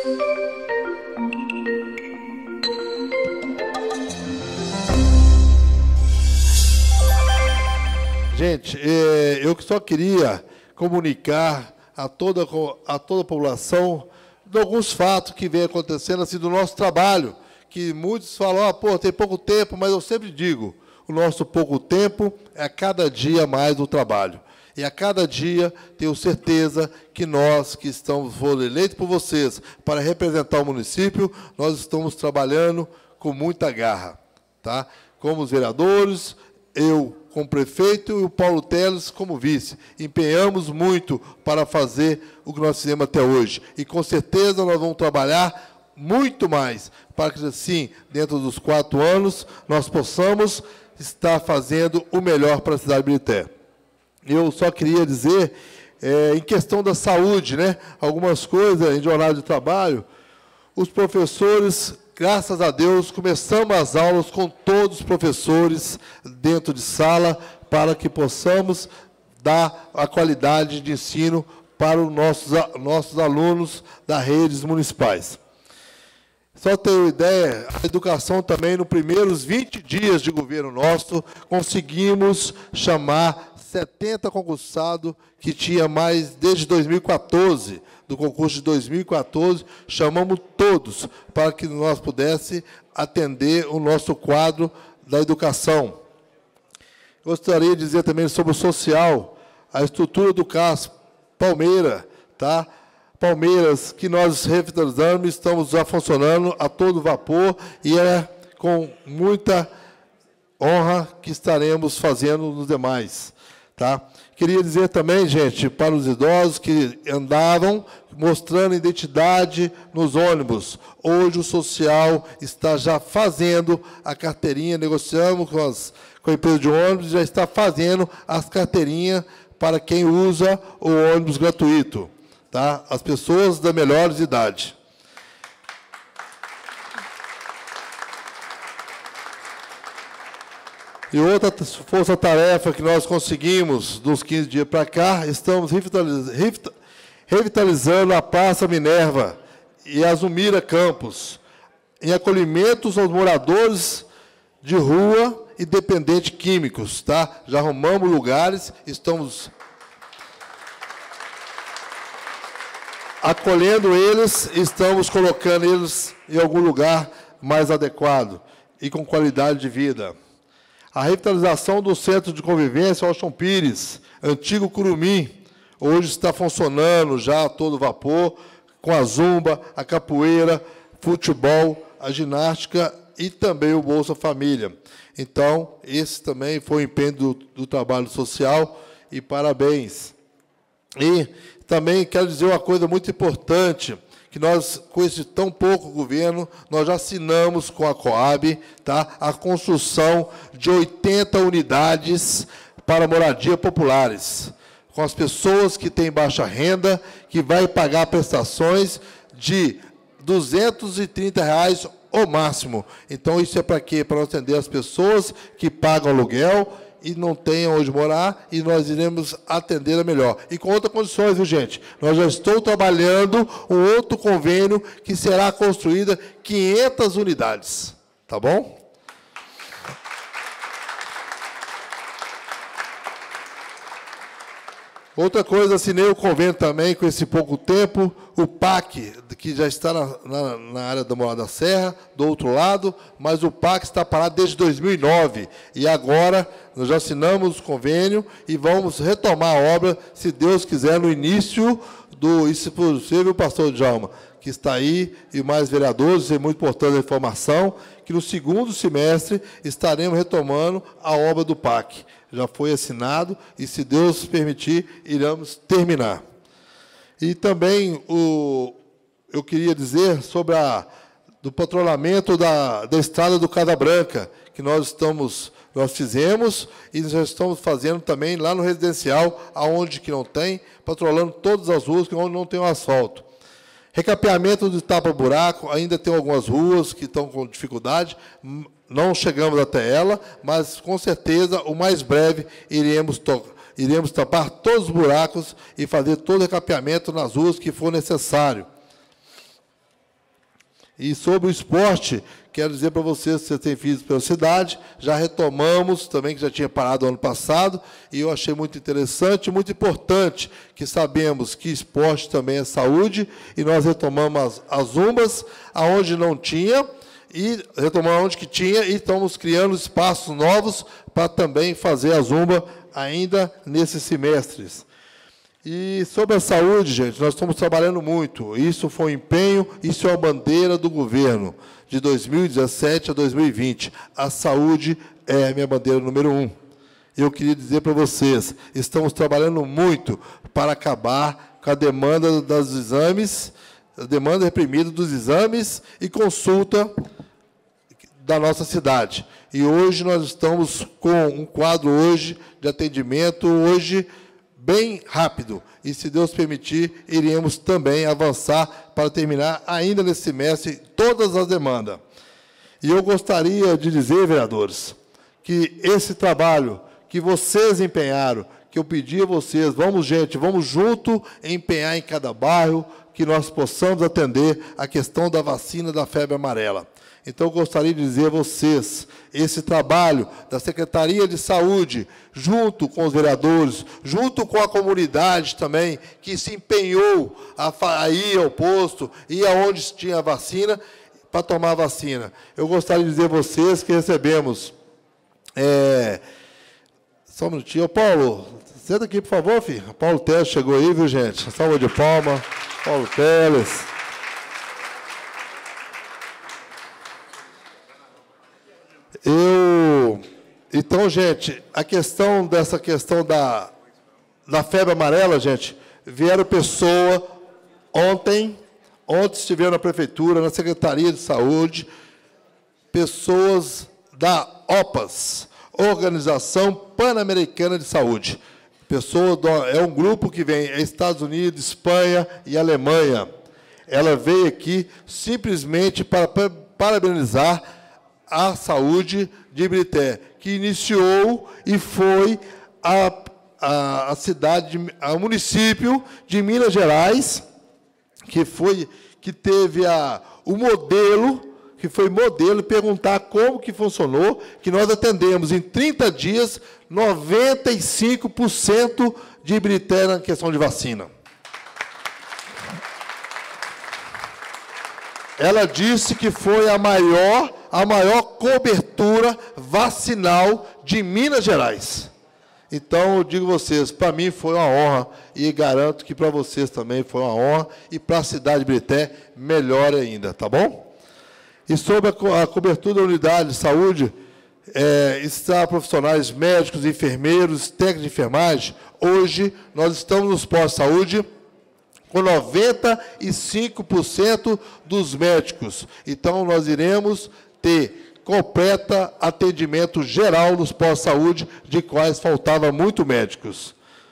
Gente, eu só queria comunicar a toda a população de alguns fatos que vem acontecendo assim, do nosso trabalho, que muitos falam, pô, tem pouco tempo, mas eu sempre digo, o nosso pouco tempo é a cada dia mais do trabalho. E a cada dia, tenho certeza que nós, que foram eleitos por vocês para representar o município, nós estamos trabalhando com muita garra. Tá? Como os vereadores, eu como prefeito e o Paulo Teles como vice. Empenhamos muito para fazer o que nós fizemos até hoje. E, com certeza, nós vamos trabalhar muito mais para que, assim, dentro dos 4 anos, nós possamos estar fazendo o melhor para a cidade de Ibirité. Eu só queria dizer, em questão da saúde, né, algumas coisas em jornada de trabalho, os professores, graças a Deus, começamos as aulas com todos os professores dentro de sala, para que possamos dar a qualidade de ensino para os nossos alunos das redes municipais. Só ter uma ideia, a educação também, nos primeiros 20 dias de governo nosso, conseguimos chamar 70 concursados, que tinha mais desde 2014, do concurso de 2014, chamamos todos para que nós pudéssemos atender o nosso quadro da educação. Gostaria de dizer também sobre o social, a estrutura do CAS Palmeira, tá? Palmeiras, que nós revitalizamos, estamos já funcionando a todo vapor, e é com muita honra que estaremos fazendo nos demais. Tá? Queria dizer também, gente, para os idosos que andavam mostrando identidade nos ônibus. Hoje o social está já fazendo a carteirinha, negociamos com a empresa de ônibus, já está fazendo as carteirinhas para quem usa o ônibus gratuito. Tá? As pessoas da melhores idade. E outra força-tarefa que nós conseguimos, dos 15 dias para cá, estamos revitalizando a Praça Minerva e a Zumira Campos, em acolhimentos aos moradores de rua e dependentes químicos. Tá? Já arrumamos lugares, estamos acolhendo eles, estamos colocando eles em algum lugar mais adequado e com qualidade de vida. A revitalização do Centro de Convivência Washington Pires, antigo Curumim, hoje está funcionando já a todo vapor, com a zumba, a capoeira, futebol, a ginástica e também o Bolsa Família. Então, esse também foi o empenho do trabalho social, e parabéns. E também quero dizer uma coisa muito importante, que nós, com esse tão pouco governo, nós já assinamos com a Coab, tá, a construção de 80 unidades para moradia populares, com as pessoas que têm baixa renda, que vai pagar prestações de R$ 230 o máximo. Então, isso é para quê? Para atender as pessoas que pagam aluguel e não tenham onde morar, e nós iremos atender a melhor. E com outras condições, viu, gente? Nós já estamos trabalhando um outro convênio que será construída 500 unidades. Tá bom? Outra coisa, assinei o convênio também, com esse pouco tempo, o PAC, que já está na área da Morada da Serra, do outro lado, mas o PAC está parado desde 2009. E agora, nós já assinamos o convênio e vamos retomar a obra, se Deus quiser, no início do, e se possível, o pastor Djalma, que está aí, e mais vereadores, é muito importante a informação, que no segundo semestre estaremos retomando a obra do PAC. Já foi assinado e, se Deus permitir, iremos terminar. E também eu queria dizer sobre do patrulhamento da estrada do Casa Branca, que nós fizemos e já estamos fazendo também lá no residencial, aonde que não tem, patrulhando todas as ruas onde não tem o asfalto. Recapeamento de tapa-buraco, ainda tem algumas ruas que estão com dificuldade, não chegamos até ela, mas, com certeza, o mais breve, iremos tapar todos os buracos e fazer todo o recapeamento nas ruas que for necessário. E sobre o esporte, quero dizer para vocês que vocês têm feito pela cidade, já retomamos também, que já tinha parado ano passado, e eu achei muito interessante, muito importante, que sabemos que esporte também é saúde, e nós retomamos as zumbas, aonde não tinha, e retomamos onde que tinha, e estamos criando espaços novos para também fazer a zumba ainda nesses semestres. E sobre a saúde, gente, nós estamos trabalhando muito. Isso foi um empenho, isso é a bandeira do governo, de 2017 a 2020. A saúde é a minha bandeira número 1. Eu queria dizer para vocês, estamos trabalhando muito para acabar com a demanda dos exames, a demanda reprimida dos exames e consulta da nossa cidade. E hoje nós estamos com um quadro hoje de atendimento, hoje bem rápido, e se Deus permitir, iremos também avançar para terminar ainda nesse semestre todas as demandas. E eu gostaria de dizer, vereadores, que esse trabalho que vocês empenharam, que eu pedi a vocês, vamos, gente, vamos junto empenhar em cada bairro, que nós possamos atender a questão da vacina da febre amarela. Então, eu gostaria de dizer a vocês, esse trabalho da Secretaria de Saúde, junto com os vereadores, junto com a comunidade também, que se empenhou a ir ao posto, ir aonde tinha a vacina, para tomar a vacina. Eu gostaria de dizer a vocês que recebemos... Só um minutinho. Ô, Paulo, senta aqui, por favor, filho. O Paulo Teles chegou aí, viu, gente? Salva de palma. Paulo Teles. Então, gente, dessa questão da febre amarela, gente, vieram pessoas ontem estiveram na prefeitura, na Secretaria de Saúde, pessoas da OPAS, Organização Pan-Americana de Saúde. É um grupo que vem Estados Unidos, Espanha e Alemanha. Ela veio aqui simplesmente para parabenizar a saúde de Ibirité, que iniciou e foi o município de Minas Gerais, que teve o modelo, que foi modelo, perguntar como que funcionou, que nós atendemos em 30 dias 95% de Ibirité na questão de vacina. Ela disse que foi a maior cobertura vacinal de Minas Gerais. Então, eu digo a vocês, para mim foi uma honra, e garanto que para vocês também foi uma honra, e para a cidade de Ibirité, melhor ainda, tá bom? E sobre a cobertura da unidade de saúde, está profissionais médicos, enfermeiros, técnicos de enfermagem. Hoje, nós estamos nos postos de saúde com 95% dos médicos. Então, nós iremos ter completo atendimento geral nos postos de saúde, de quais faltava muito médicos.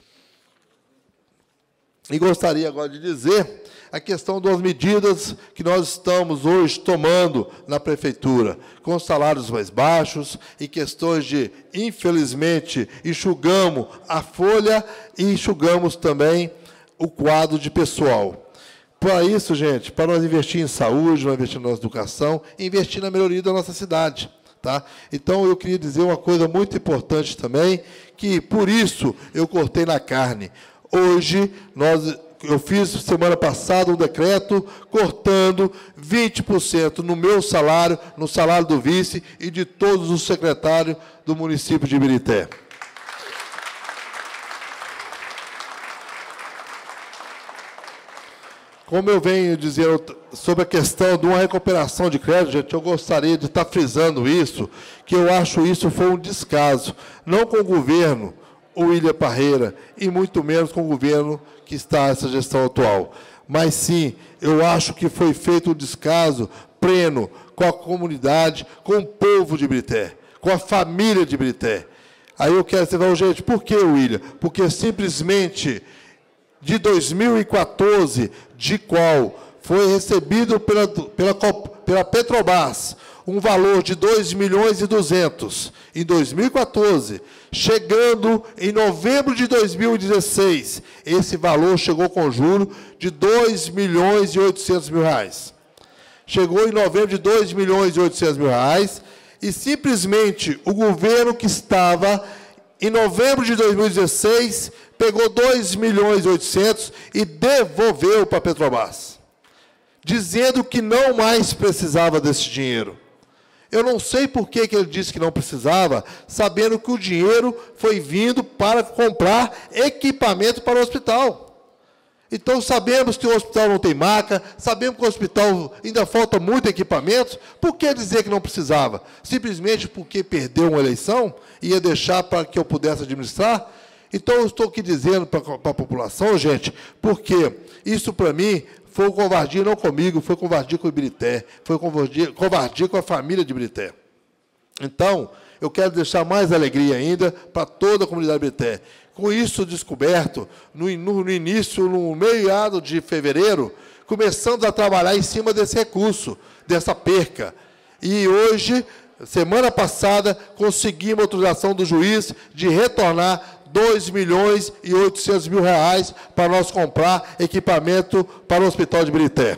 E gostaria agora de dizer a questão das medidas que nós estamos hoje tomando na prefeitura, com salários mais baixos e questões de, infelizmente, enxugamos a folha e enxugamos também o quadro de pessoal. Para isso, gente, para nós investir em saúde, nós investir na nossa educação, investir na melhoria da nossa cidade. Tá? Então, eu queria dizer uma coisa muito importante também, que, por isso, eu cortei na carne. Hoje, eu fiz, semana passada, um decreto cortando 20% no meu salário, no salário do vice e de todos os secretários do município de Ibirité. Como eu venho dizendo sobre a questão de uma recuperação de crédito, gente, eu gostaria de estar frisando isso, que eu acho isso foi um descaso, não com o governo, o William Parreira, e muito menos com o governo que está essa gestão atual. Mas, sim, eu acho que foi feito um descaso pleno com a comunidade, com o povo de Ibirité, com a família de Ibirité. Aí eu quero dizer, gente, por que, William? Porque simplesmente de 2014, de qual foi recebido pela Petrobras um valor de 2,2 milhões em 2014, chegando em novembro de 2016, esse valor chegou com juro de 2,8 milhões. chegou em novembro de R$ 2.800.000, e simplesmente o governo que estava em novembro de 2016 pegou R$ 2.800.000 e devolveu para a Petrobras, dizendo que não mais precisava desse dinheiro. Eu não sei por que ele disse que não precisava, sabendo que o dinheiro foi vindo para comprar equipamento para o hospital. Então, sabemos que o hospital não tem maca, sabemos que o hospital ainda falta muito equipamento. Por que dizer que não precisava? Simplesmente porque perdeu uma eleição e ia deixar para que eu pudesse administrar? Então, eu estou aqui dizendo para a população, gente, porque isso, para mim, foi covardia não comigo, foi covardia com o Ibirité, foi covardia com a família de Ibirité. Então, eu quero deixar mais alegria ainda para toda a comunidade de Ibirité. Com isso descoberto, no início, no meado de fevereiro, começamos a trabalhar em cima desse recurso, dessa perca. E hoje, semana passada, conseguimos a autorização do juiz de retornar R$ 2.800.000 para nós comprar equipamento para o Hospital de Ibirité.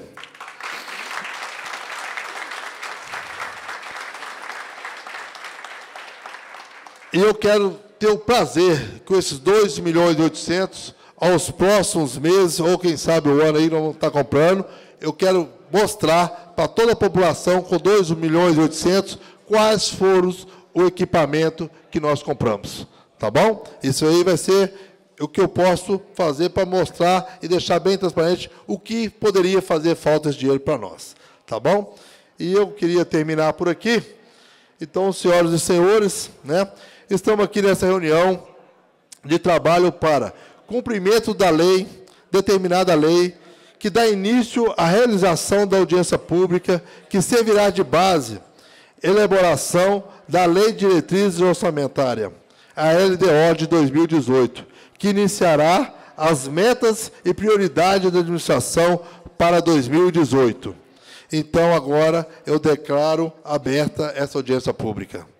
E eu quero ter o prazer com esses R$ 2.800.000, aos próximos meses, ou quem sabe o ano aí não está comprando, eu quero mostrar para toda a população, com R$ 2.800.000, quais foram o equipamento que nós compramos. Tá bom? Isso aí vai ser o que eu posso fazer para mostrar e deixar bem transparente o que poderia fazer falta esse dinheiro para nós. Tá bom? E eu queria terminar por aqui. Então, senhoras e senhores, né, estamos aqui nessa reunião de trabalho para cumprimento da lei, determinada lei, que dá início à realização da audiência pública, que servirá de base, elaboração da Lei de Diretrizes Orçamentária, a LDO de 2018, que iniciará as metas e prioridades da administração para 2018. Então, agora, eu declaro aberta essa audiência pública.